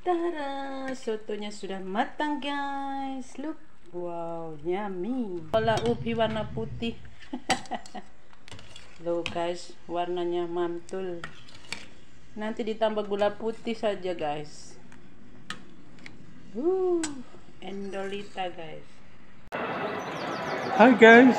Tara, sotonya sudah matang guys. Look, wow, yummy. Kola ubi warna putih. Loh guys, warnanya mantul. Nanti ditambah gula putih saja guys. Endolita guys. Hi guys.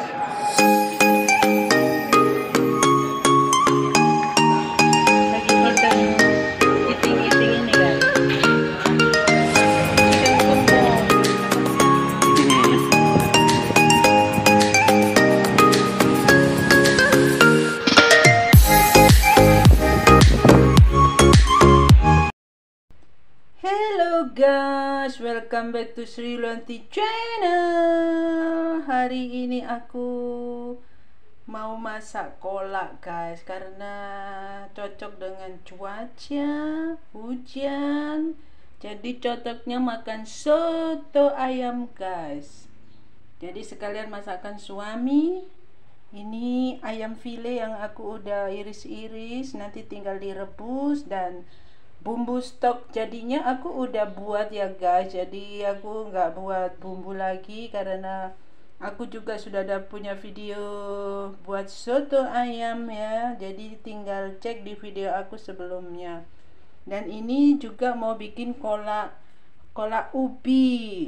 Hello guys, welcome back to Sri Lanti channel. Hari ini aku mau masak kolak guys, karena cocok dengan cuaca hujan. Jadi cocoknya makan soto ayam guys. Jadi sekalian masakan suami. Ini ayam file yang aku udah iris-iris, nanti tinggal direbus, dan bumbu stok jadinya aku udah buat ya guys. Jadi aku nggak buat bumbu lagi karena aku juga sudah ada punya video buat soto ayam ya. Jadi tinggal cek di video aku sebelumnya. Dan ini juga mau bikin kolak ubi.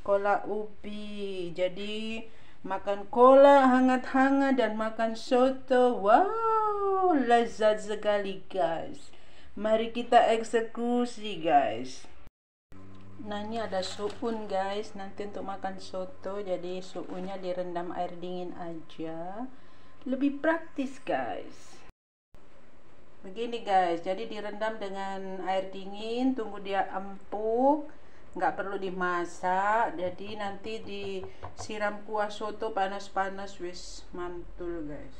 Jadi makan kolak hangat-hangat dan makan soto. Wow, lezat sekali guys. Mari kita eksekusi guys. Nah, ini ada suun guys, nanti untuk makan soto. Jadi suunnya direndam air dingin aja, lebih praktis guys. Begini guys, jadi direndam dengan air dingin, tunggu dia empuk, nggak perlu dimasak. Jadi nanti disiram kuah soto panas-panas, wis mantul guys.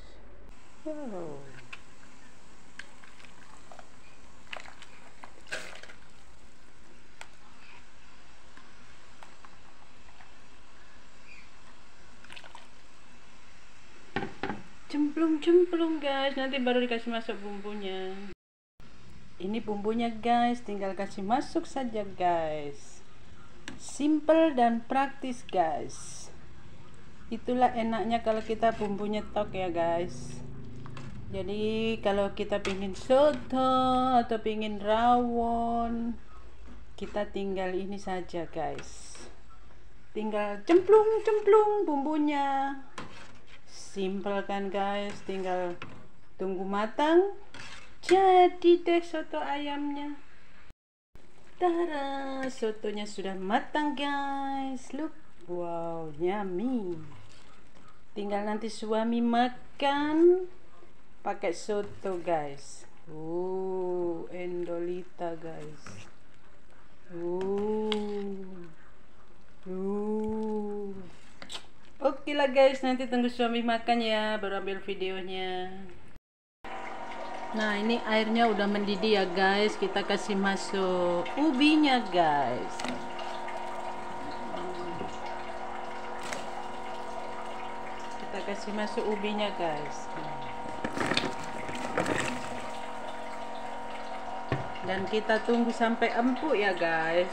Cemplung guys, nanti baru dikasih masuk bumbunya. Ini bumbunya guys, tinggal kasih masuk saja guys. Simple dan praktis guys. Itulah enaknya kalau kita bumbunya tok ya guys. Jadi kalau kita pingin soto atau pingin rawon, kita tinggal ini saja guys. Tinggal cemplung bumbunya. Simple kan guys, tinggal tunggu matang, jadi deh soto ayamnya. Tara, sotonya sudah matang guys. Look, wow, yummy. Tinggal nanti suami makan pakai soto guys. Endolita guys. Oke lah guys, nanti tunggu suami makan ya, baru ambil videonya. Nah, ini airnya udah mendidih ya guys. Kita kasih masuk ubinya guys. Kita kasih masuk ubinya guys. Dan kita tunggu sampai empuk ya guys.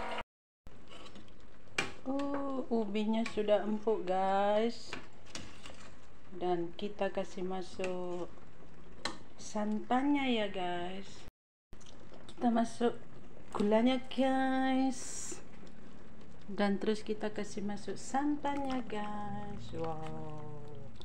Ubinya sudah empuk guys. Dan kita kasih masuk santannya ya guys. Kita masuk gulanya guys. Dan terus kita kasih masuk santannya guys. Wow.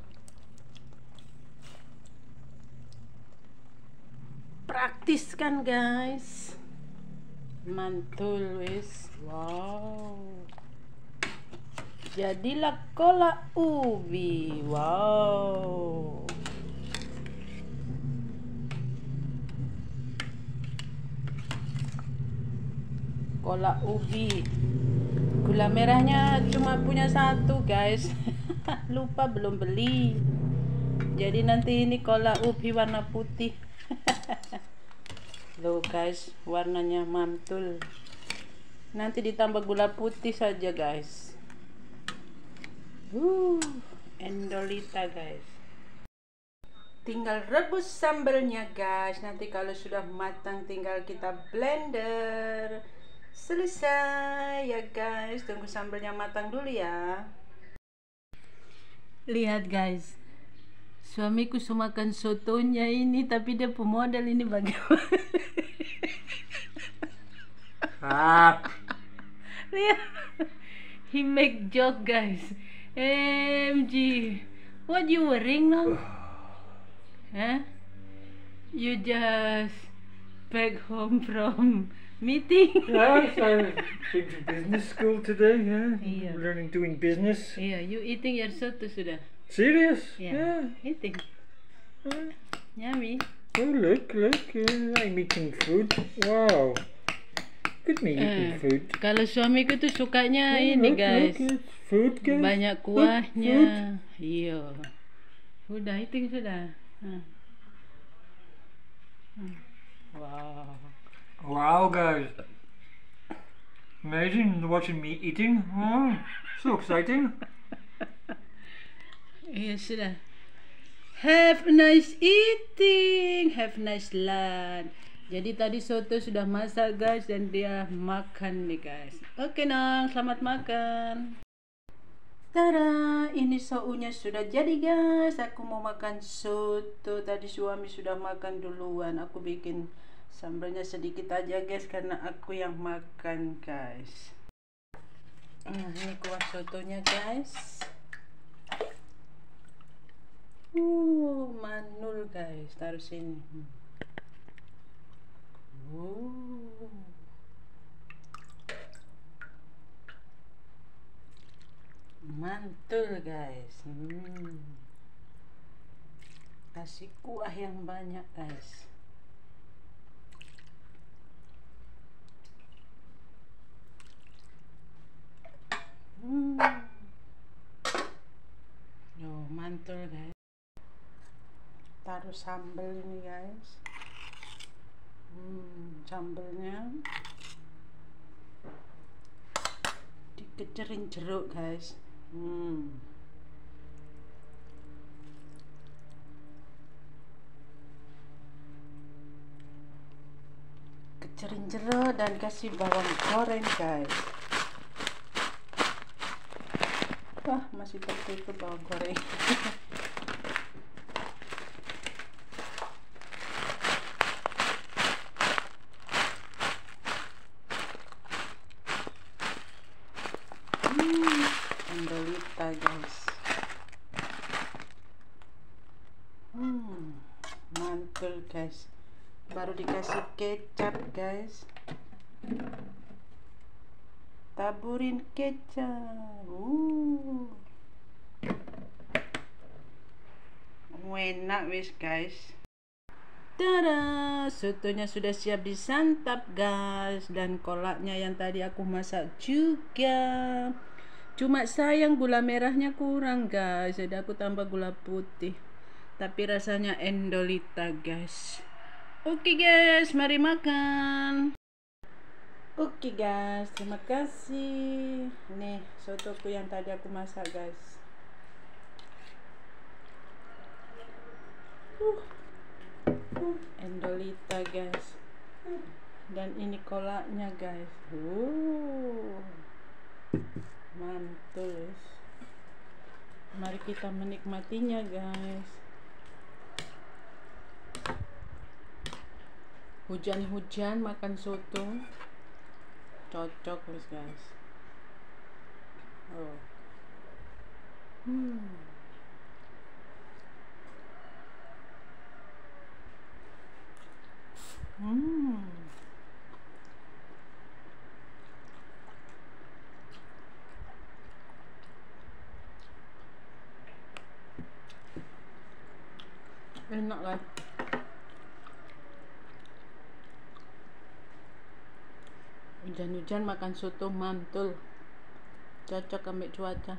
Praktis kan guys. Mantul wis. Wow. Jadilah kolak ubi. Wow. Kolak ubi. Gula merahnya cuma punya satu guys. Lupa belum beli. Jadi nanti ini kolak ubi warna putih. Loh guys, warnanya mantul. Nanti ditambah gula putih saja guys. Endolita guys. Tinggal rebus sambalnya guys. Nanti kalau sudah matang tinggal kita blender. Selesai ya guys, tunggu sambalnya matang dulu ya. Lihat guys, suamiku sudah makan sotonya ini, tapi dia pemodal ini bagaimana? Lihat, he make joke guys. MG, what you wearing now? Huh? You just back home from meeting? Yes, I've been to business school today, yeah. Yeah. Doing business. Yeah, you eating your soto sudah? Serious? Yeah. Eating. Yummy. Oh, look, yeah, I'm eating food. Wow. Good me eating food. Kalau suamiku tuh sukanya ini Look, guys, it's food, guys. banyak Look, kuahnya. food. Iya. Sudah eating sudah. Wow. Wow, guys. Amazing watching me eating. Oh, so exciting. Iya sudah. Have nice eating, have nice lunch. Jadi tadi soto sudah masak guys dan dia makan nih guys. Oke nang, selamat makan. Tada, ini sounya sudah jadi guys. Aku mau makan soto. Tadi suami sudah makan duluan. Aku bikin sambalnya sedikit aja guys karena aku yang makan guys. Ini kuah sotonya guys. Manul guys, taruh sini. Mantul guys. Kasih kuah yang banyak guys. Yo, mantul guys. Taruh sambal ini guys. Sambalnya dikecerin jeruk guys. Kecerin jeruk dan kasih bawang goreng guys. Wah, masih tertutup bawang goreng. Endolita guys. Mantul guys. Baru dikasih kecap guys. Taburin kecap. Enak wis guys. Tada, sotonya sudah siap disantap guys. Dan kolaknya yang tadi aku masak juga. Cuma sayang gula merahnya kurang guys, jadi aku tambah gula putih. Tapi rasanya endolita guys. Oke guys, mari makan. Oke guys, terima kasih. Nih sotoku yang tadi aku masak guys. Endolita guys. Dan ini kolaknya guys. Mantul. Mari kita menikmatinya guys. Hujan-hujan makan soto cocok guys. Enak lah. Hujan-hujan makan soto mantul. Cocok ambil cuaca.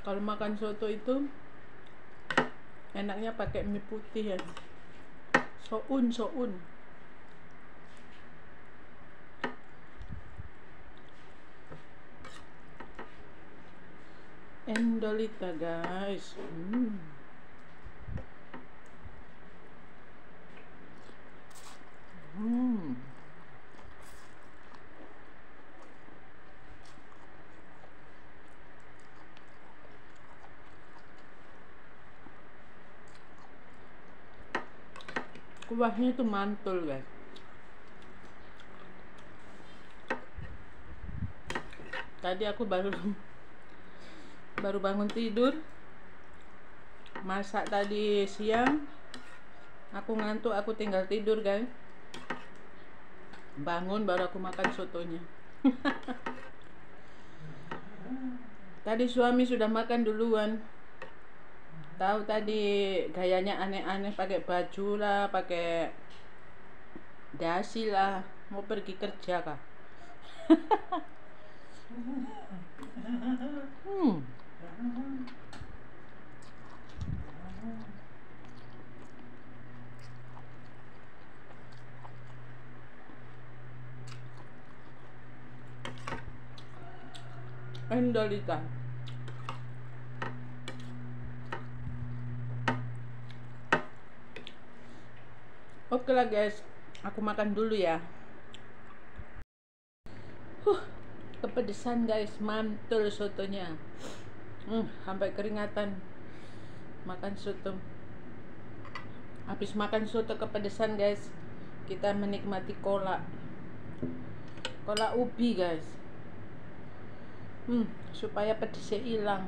Kalau makan soto itu enaknya pakai mie putih ya. Soun. Endolita guys. Kuahnya itu mantul guys. Tadi aku baru bangun tidur, masak tadi siang, aku ngantuk, aku tinggal tidur guys. Bangun baru aku makan sotonya. Tadi suami sudah makan duluan. Tahu tadi gayanya aneh-aneh, pakai baju lah, pakai dasi lah, mau pergi kerja kah? Endolita. Oke lah guys, aku makan dulu ya. Kepedesan guys, mantul sotonya. Sampai keringatan makan soto. Habis makan soto kepedesan guys, kita menikmati cola ubi guys. Supaya pedesnya hilang.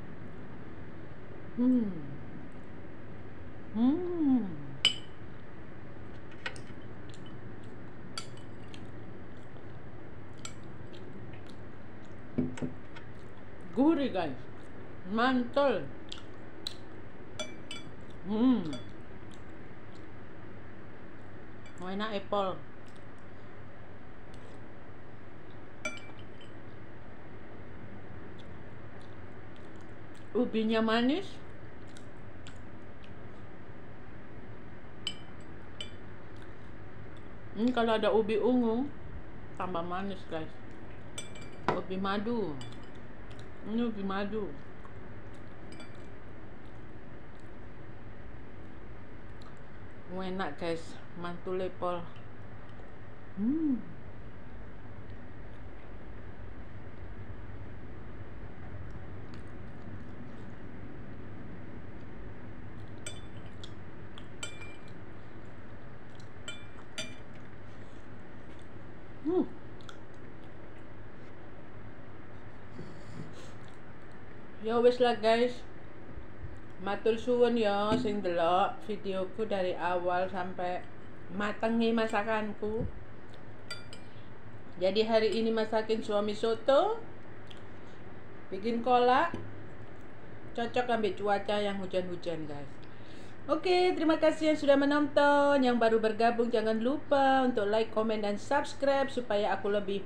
Gurih guys, mantul. Enak apple. Ubinya manis. Kalau ada ubi ungu tambah manis guys. Ubi madu. Ini ubi madu. Enak guys, mantul apple. Ya wis lah guys, matur suwun ya sing delok videoku dari awal sampai matengi masakanku. Jadi hari ini masakin suami soto, bikin kolak, cocok ambil cuaca yang hujan-hujan guys. Oke, terima kasih yang sudah menonton. Yang baru bergabung jangan lupa untuk like, komen, dan subscribe supaya aku lebih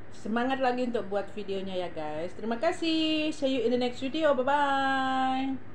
semangat lagi untuk buat videonya ya guys. Terima kasih. See you in the next video. Bye bye.